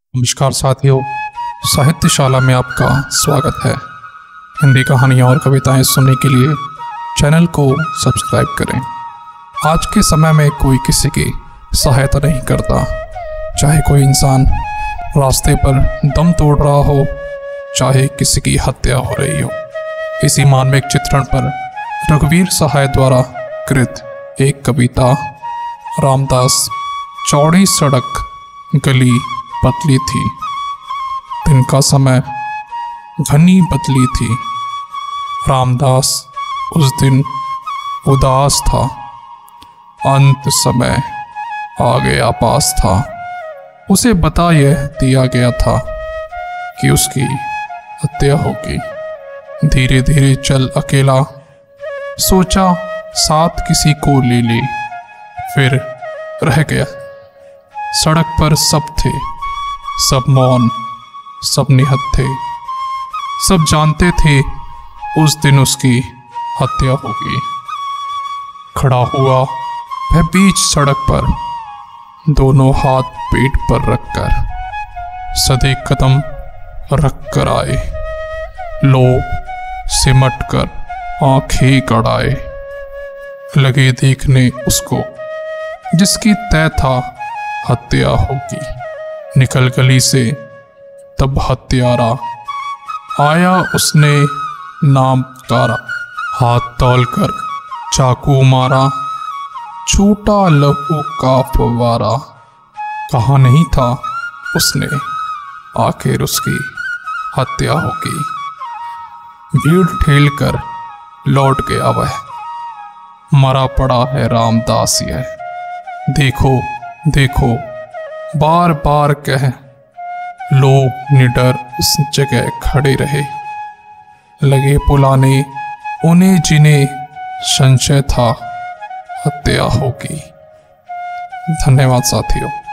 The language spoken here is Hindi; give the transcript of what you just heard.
नमस्कार साथियों, साहित्यशाला में आपका स्वागत है। हिंदी कहानियाँ और कविताएं सुनने के लिए चैनल को सब्सक्राइब करें। आज के समय में कोई किसी की सहायता नहीं करता, चाहे कोई इंसान रास्ते पर दम तोड़ रहा हो, चाहे किसी की हत्या हो रही हो। इसी मानविक चित्रण पर रघुवीर सहाय द्वारा कृत एक कविता। रामदास। चौड़ी सड़क गली पतली थी, दिन का समय घनी बदली थी। रामदास उस दिन उदास था, अंत समय आ गया पास था। उसे बता यह दिया गया था कि उसकी हत्या होगी। धीरे धीरे चल अकेला, सोचा साथ किसी को ले ले, फिर रह गया। सड़क पर सब थे, सब मौन, सब निहत्थे। सब जानते थे उस दिन उसकी हत्या होगी। खड़ा हुआ वह बीच सड़क पर, दोनों हाथ पेट पर रखकर, सदे कदम रख कर आए। लोग सिमट कर आंखें गड़ाए, लगे देखने उसको जिसकी तय था हत्या होगी। निकल गली से तब हत्यारा आया, उसने नाम पुकारा। हाथ तौल कर चाकू मारा, छूटा लहू का फव्वारा। कहा नहीं था उसने आखिर उसकी हत्या होगी। भीड़ ठेल कर लौट गया वह, मरा पड़ा है रामदास यह। देखो देखो बार बार कह, लोग निडर उस जगह खड़े रहे। लगे पुलाने उन्हें जिन्हें संशय था हत्या होगी। धन्यवाद साथियों।